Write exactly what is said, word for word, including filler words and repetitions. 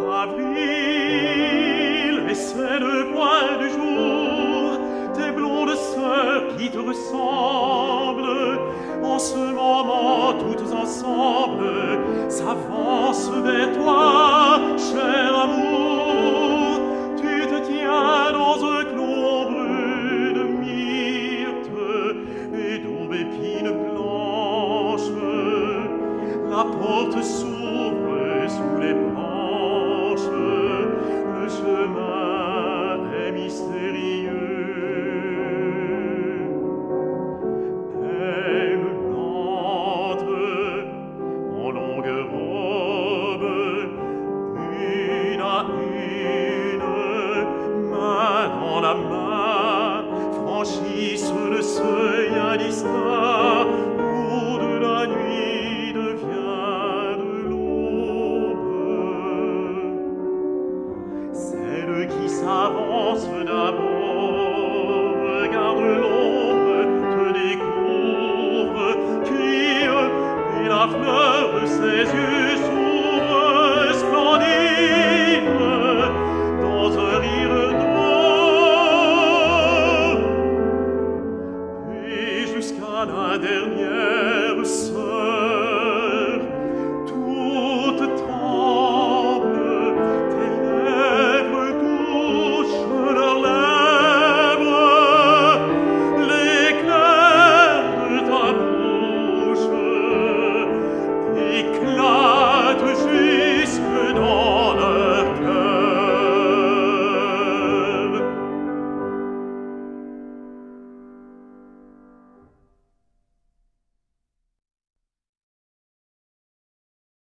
Avril, et c'est le voile du jour, tes blondes sœurs qui te ressemblent, en ce moment toutes ensemble, s'avancent vers toi, cher amour. Tu te tiens dans un clos brun de myrte et d'aubépine blanche. La porte s'ouvre sous les branches, le chemin est mystérieux. Elle entre en longue robe, une à une, main dans la main, franchissent le seuil indistinct où de la nuit devient de l'aube. Celle qui s'avance d'abord regarde l'ombre, te découvre, crie, et la fleur de ses yeux